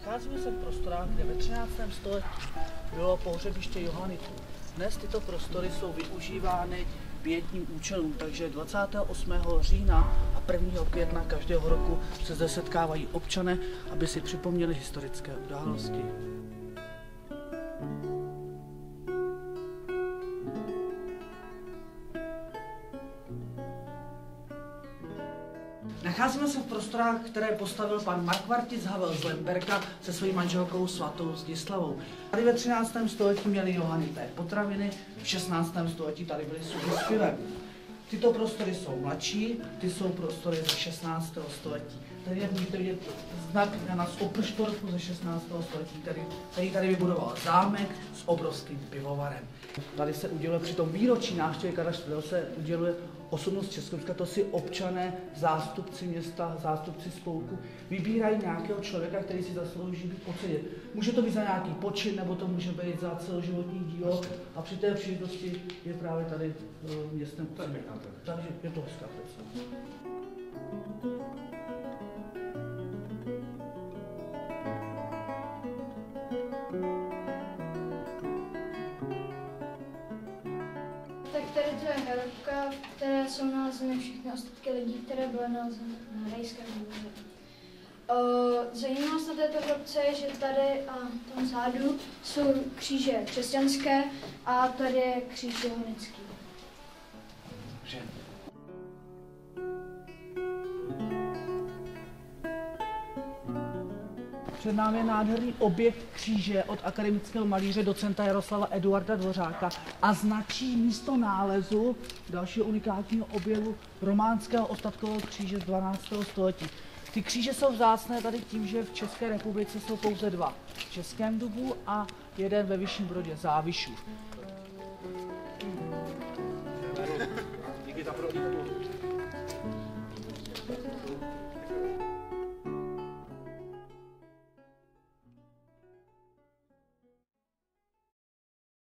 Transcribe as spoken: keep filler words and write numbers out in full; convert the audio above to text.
Nacházíme se v prostorách, kde ve třináctém století bylo pohřebiště Johanitů. Dnes tyto prostory jsou využívány pietním účelům, takže dvacátého osmého října a prvního května každého roku se zde setkávají občané, aby si připomněli historické události. Nacházíme se v prostorách, které postavil pan Markvartic Havel z Lemberka se svojí manželkou svatou Zdislavou. Tady ve třináctém století měli Johanité potraviny, v šestnáctém století tady byly sudy s pivem. Tyto prostory jsou mladší, ty jsou prostory ze šestnáctého století. Tady je můžete vidět znak Jana z Oprštorfu ze šestnáctého století, který, který tady vybudoval zámek s obrovským pivovarem. Tady se uděluje při tom výročí návštěvy Karla čtvrtého se uděluje osobnost Československa, to si občané, zástupci města, zástupci spolku vybírají nějakého člověka, který si zaslouží být oceněn. Může to být za nějaký počin, nebo to může být za celoživotní dílo a při té příležitosti je právě tady městem oceněn. Takže je to hezká představa. Tak tady to je hrobka, v které jsou nalezeny všechny ostatky lidí, které byly nalezeny na Rejském dvoře. Zajímavost na této hrobce je, že tady a tam vzadu jsou kříže křesťanské a tady je kříž johanický. Před námi je nádherný objekt kříže od akademického malíře docenta Jaroslava Eduarda Dvořáka a značí místo nálezu dalšího unikátního objevu románského ostatkového kříže z dvanáctého století. Ty kříže jsou vzácné tady tím, že v České republice jsou pouze dva. V Českém Dubu a jeden ve Vyšším Brodě, Závišův.